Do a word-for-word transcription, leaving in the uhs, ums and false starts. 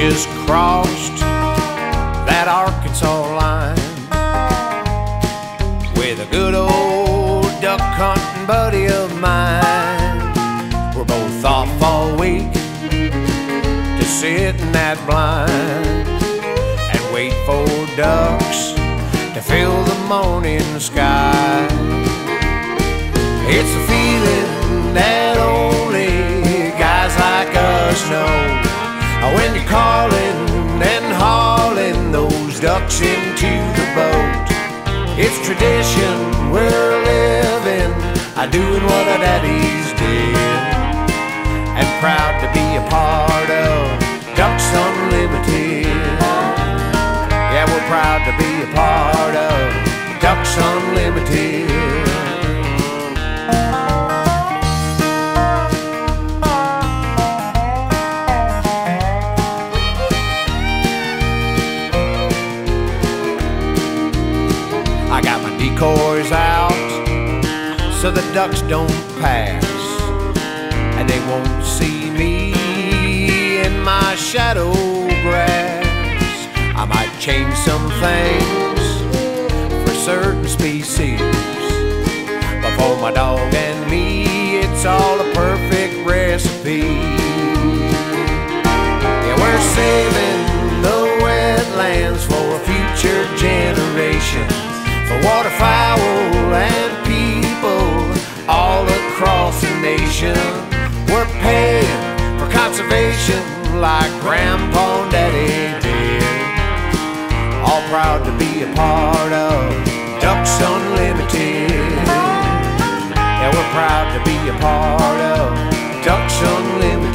just crossed that Arkansas line with a good old duck hunting buddy of mine. We're both off all week to sit in that blind and wait for ducks to fill the morning sky. It's a feeling that only guys like us know, when you're calling and hauling those ducks into the boat. It's tradition we're living, I doing what our daddies did, and proud to be a part of Ducks Unlimited. Yeah, we're proud to be a part of Ducks Unlimited. I got my decoys out so the ducks don't pass, and they won't see me in my shadow grass. I might change some things for certain species, but for my dog and me, it's all a perfect recipe. Yeah, we're saving the wetlands for future generations, for waterfowl and people all across the nation. We're paying for conservation like Grandpa and Daddy did, all proud to be a part of Ducks Unlimited. Yeah, we're proud to be a part of Ducks Unlimited.